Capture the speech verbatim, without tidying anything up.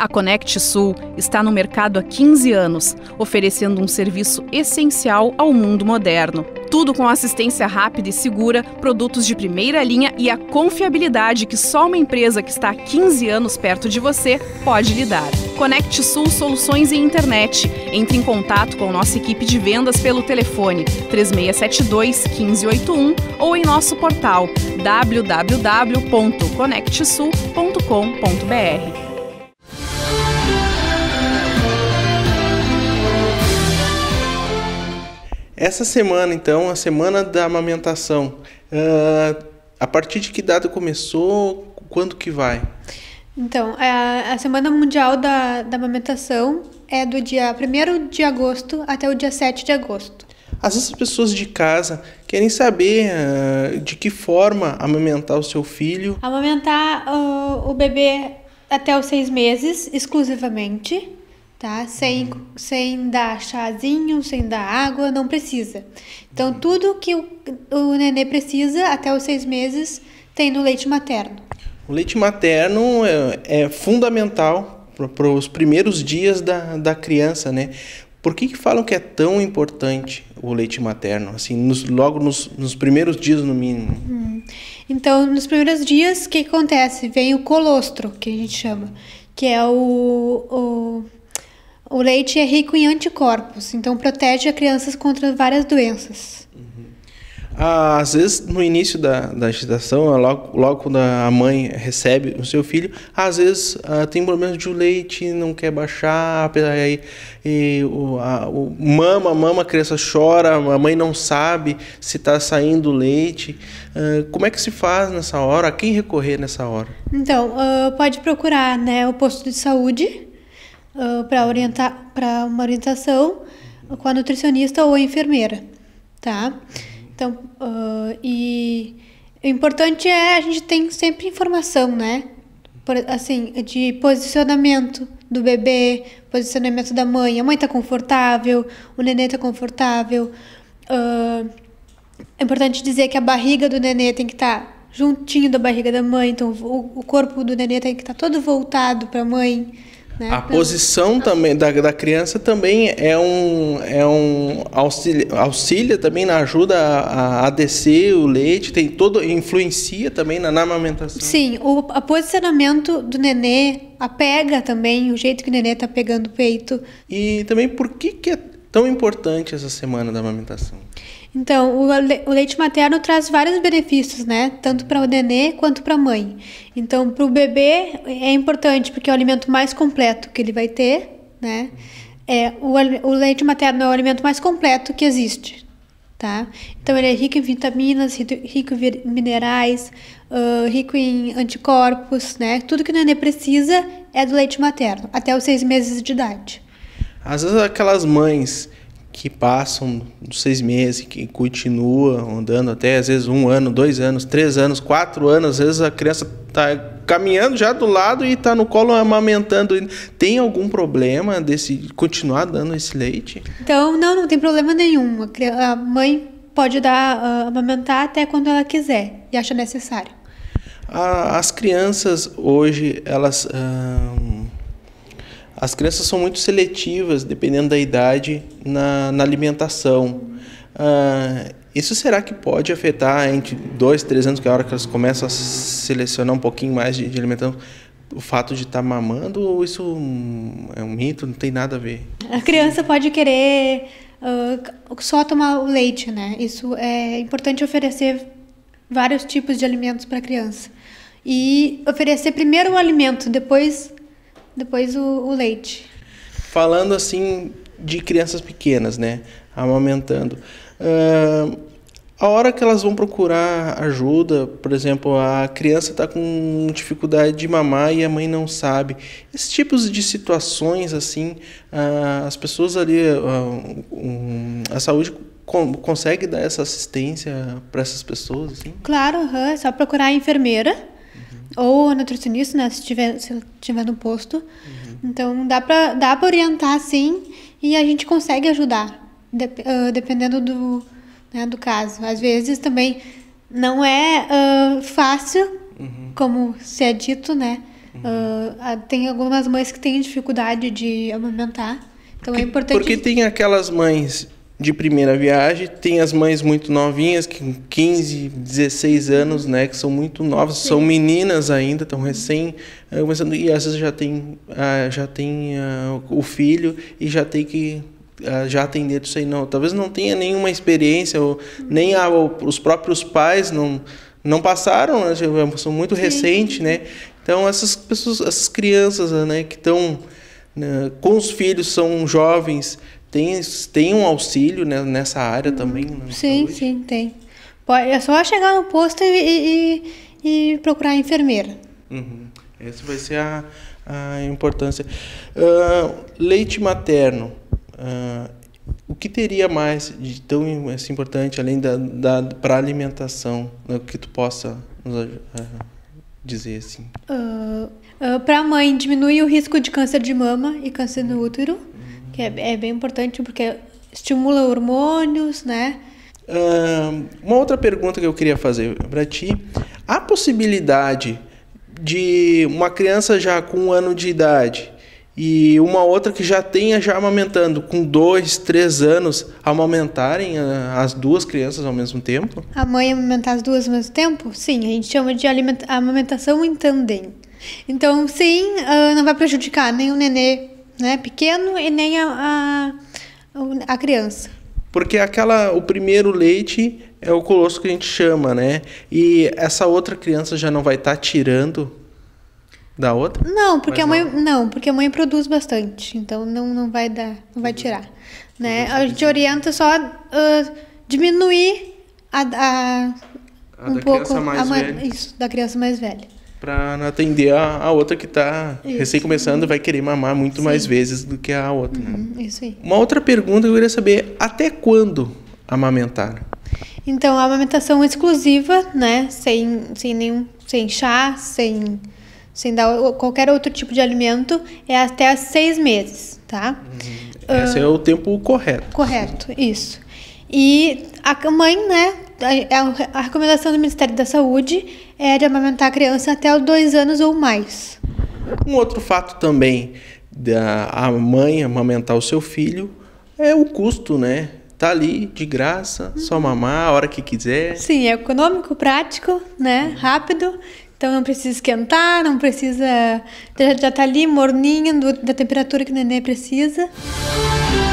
A Conect Sul está no mercado há quinze anos, oferecendo um serviço essencial ao mundo moderno. Tudo com assistência rápida e segura, produtos de primeira linha e a confiabilidade que só uma empresa que está há quinze anos perto de você pode lhe dar. Conect Sul Soluções em Internet. Entre em contato com nossa equipe de vendas pelo telefone três seis sete dois, um cinco oito um ou em nosso portal w w w ponto conect sul ponto com ponto b r. Essa semana, então, a semana da amamentação, uh, a partir de que data começou, quando que vai? Então, a, a Semana Mundial da, da Amamentação é do dia primeiro de agosto até o dia sete de agosto. Às vezes as pessoas de casa querem saber uh, de que forma amamentar o seu filho. Amamentar uh, o bebê até os seis meses, exclusivamente. Tá? Sem, uhum. sem dar chazinho, sem dar água, não precisa. Então, uhum. tudo que o, o nenê precisa até os seis meses tem no leite materno. O leite materno é, é fundamental para os primeiros dias da, da criança, né? Por que que falam que é tão importante o leite materno? Assim, nos, logo nos, nos primeiros dias, no mínimo. Hum. Então, nos primeiros dias, o que, que acontece? Vem o colostro, que a gente chama, que é o... o O leite é rico em anticorpos, então protege as crianças contra várias doenças. Uhum. Ah, às vezes, no início da, da gestação, logo, logo quando a mãe recebe o seu filho, às vezes ah, tem problemas de o leite, não quer baixar, aí, e, o, a, o mama, mama, a criança chora, a mãe não sabe se está saindo leite. Ah, como é que se faz nessa hora? A quem recorrer nessa hora? Então, uh, pode procurar, né, o posto de saúde, Uh, para orientar para uma orientação com a nutricionista ou a enfermeira, tá? Então, uh, e o importante é a gente tem sempre informação, né? Por, assim, de posicionamento do bebê, posicionamento da mãe. A mãe tá confortável, o nenê tá confortável. Uh, é importante dizer que a barriga do nenê tem que estar tá juntinho da barriga da mãe, então o, o corpo do nenê tem que estar tá todo voltado para a mãe. Né? A posição também da, da criança também é um, é um auxilia, auxilia também na ajuda a, a descer o leite, tem todo, influencia também na, na amamentação. Sim, o a posicionamento do nenê, a pega também, o jeito que o nenê está pegando o peito. E também por que, que é tão importante essa semana da amamentação? Então, o, le o leite materno traz vários benefícios, né? Tanto para o nenê quanto para a mãe. Então, para o bebê é importante porque é o alimento mais completo que ele vai ter, né? É, o, o leite materno é o alimento mais completo que existe, tá? Então, ele é rico em vitaminas, rico em minerais, uh, rico em anticorpos, né? Tudo que o nenê precisa é do leite materno, até os seis meses de idade. Às vezes aquelas mães que passam dos seis meses, que continuam andando até, às vezes, um ano, dois anos, três anos, quatro anos, às vezes a criança está caminhando já do lado e está no colo amamentando. Tem algum problema desse continuar dando esse leite? Então, não, não tem problema nenhum. A mãe pode dar, uh, amamentar até quando ela quiser e acha necessário. As crianças hoje, elas... Uh, As crianças são muito seletivas, dependendo da idade, na, na alimentação. Uh, isso será que pode afetar entre dois, três anos, que é a hora que elas começam a selecionar um pouquinho mais de, de alimentação, o fato de estar mamando, ou isso é um mito, não tem nada a ver? A criança pode querer uh, só tomar o leite, né? Isso é importante oferecer vários tipos de alimentos para a criança. E oferecer primeiro o alimento, depois... Depois o, o leite. Falando assim de crianças pequenas, né? Amamentando. Uh, a hora que elas vão procurar ajuda, por exemplo, a criança está com dificuldade de mamar e a mãe não sabe. Esses tipos de situações, assim, uh, as pessoas ali, uh, um, a saúde com, consegue dar essa assistência para essas pessoas? Assim? Claro, uhum, é só procurar a enfermeira. Ou a nutricionista, né, se tiver, se tiver no posto. Uhum. Então, dá para dá para orientar, sim, e a gente consegue ajudar, de, uh, dependendo do, né, do caso. Às vezes, também, não é uh, fácil, uhum. como se é dito, né, Uh, tem algumas mães que têm dificuldade de amamentar, então porque, é importante... Porque tem aquelas mães de primeira viagem, tem as mães muito novinhas, que com quinze, dezesseis anos, né, que são muito novas, Sim. são meninas ainda, estão recém começando, e às vezes já tem, uh, já tem uh, o filho e já tem que uh, já atender isso aí. Não, talvez não tenha nenhuma experiência, ou nem a, os próprios pais não, não passaram, né, são muito Sim. recentes, né? Então essas pessoas, essas crianças, né, que estão, né, com os filhos, são jovens, tem, tem um auxílio, né, nessa área uhum. também? Né, sim, saúde? Sim, tem. Pode, é só chegar no posto e, e, e procurar a enfermeira. Uhum. Essa vai ser a, a importância. Uh, leite materno. Uh, o que teria mais de tão assim, importante, além da, da para a alimentação, né, que tu possa nos uh, dizer assim? Uh, uh, para a mãe, diminui o risco de câncer de mama e câncer no útero, que é, é bem importante porque estimula hormônios, né? Uh, uma outra pergunta que eu queria fazer para ti: há possibilidade de uma criança já com um ano de idade e uma outra que já tenha já amamentando com dois, três anos amamentarem uh, as duas crianças ao mesmo tempo? A mãe amamentar as duas ao mesmo tempo? Sim, a gente chama de alimenta- amamentação em tandem. Então, sim, uh, não vai prejudicar nem o nenê, né, pequeno e nem a, a, a criança. Porque aquela, o primeiro leite é o colostro que a gente chama, né? E essa outra criança já não vai estar tá tirando da outra? Não, porque Mas a mãe não. não, porque a mãe produz bastante, então não, não vai dar, não vai tirar, né? A gente orienta só uh, diminuir a, a, a um da pouco criança mais a mãe, velha. Isso, da criança mais velha. Para não atender a, a outra que está recém começando, vai querer mamar muito Sim. mais vezes do que a outra. Uhum, né? Isso aí. Uma outra pergunta que eu queria saber: até quando amamentar? Então, a amamentação exclusiva, né? Sem, sem nenhum, sem chá, sem, sem dar qualquer outro tipo de alimento, é até seis meses, tá? Uhum. Esse uh, é o tempo correto. Correto, isso. E a mãe, né? A, a recomendação do Ministério da Saúde é de amamentar a criança até os dois anos ou mais. Um outro fato também da a mãe amamentar o seu filho é o custo, né? Tá ali de graça, só mamar a hora que quiser. Sim, é econômico, prático, né? Rápido. Então não precisa esquentar, não precisa... Já tá ali morninha do, da temperatura que o nenê precisa.